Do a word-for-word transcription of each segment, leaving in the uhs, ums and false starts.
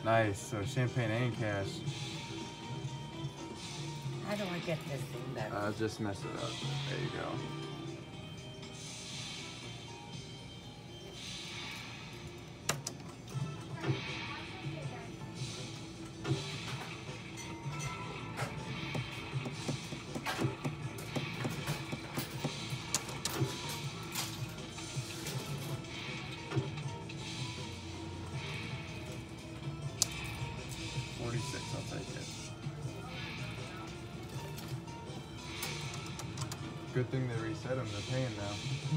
Nice. So champagne and cash. How do I get this thing back? Uh, just mess it up. There you go. forty-six, I'll take it. Good thing they reset them, they're paying now.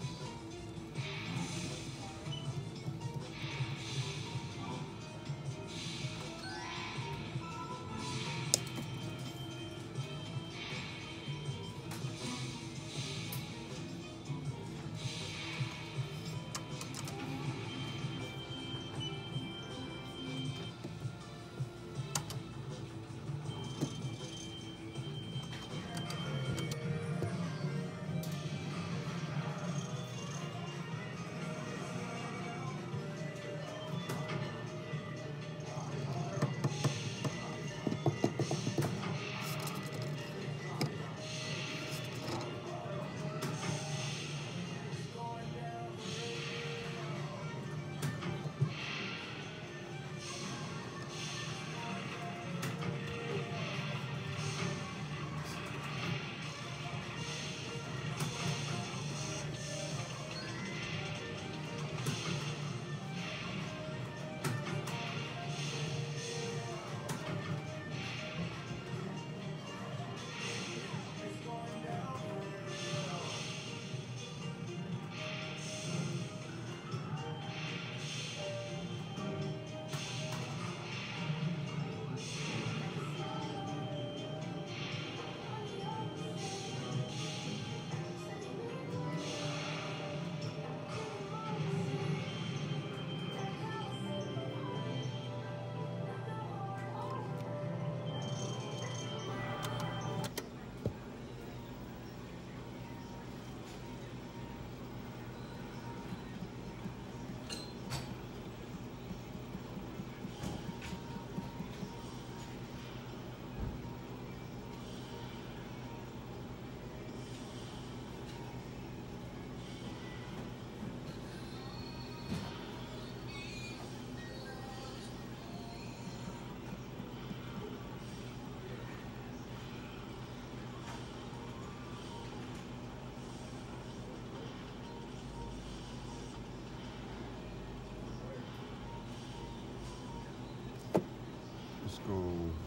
Let's go.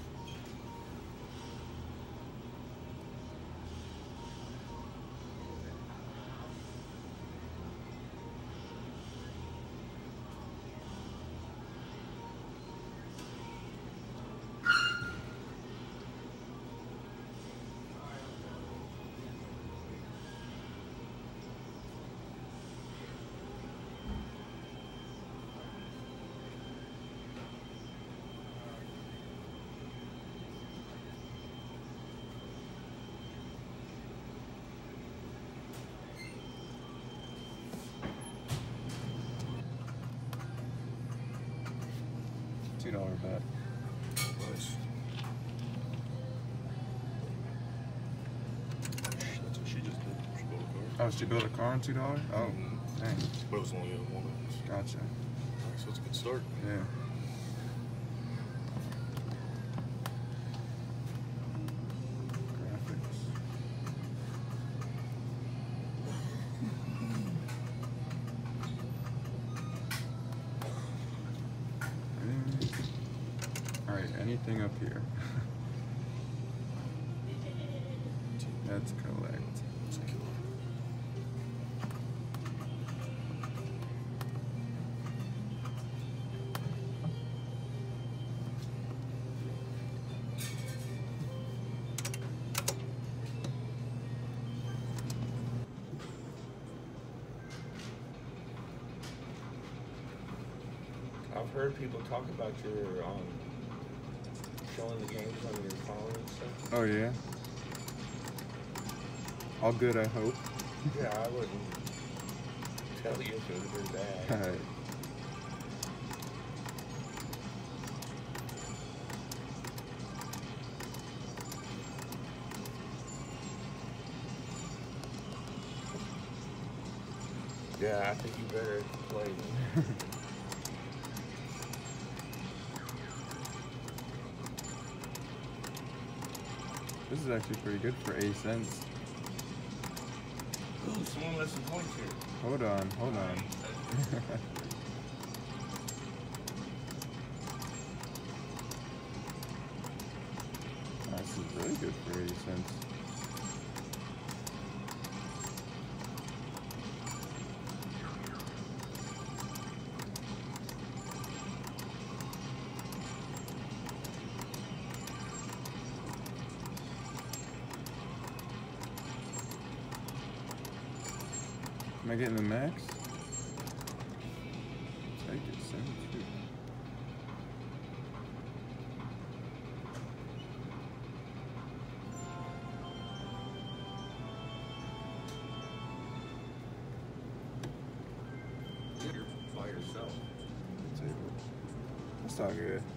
two dollar bet. Nice. That's what she just did. She built a car. Oh, she built a car on two dollars? Oh, Mm-hmm. dang. But it was only a one. Gotcha. Alright, so it's a good start. Yeah. Graphics. Alright, anything up here? Let's collect. It's a killer. I've heard people talk about your um, showing the games on your phone and stuff. Oh yeah? All good, I hope. Yeah, I wouldn't tell you if it was bad. Alright. Yeah, I think you better play. This is actually pretty good for eight cents. Ooh, someone left some points here. Hold on, hold on. This is really good for eighty cents. Am I getting the max? Take it, seventy-two. You're by yourself. That's all good.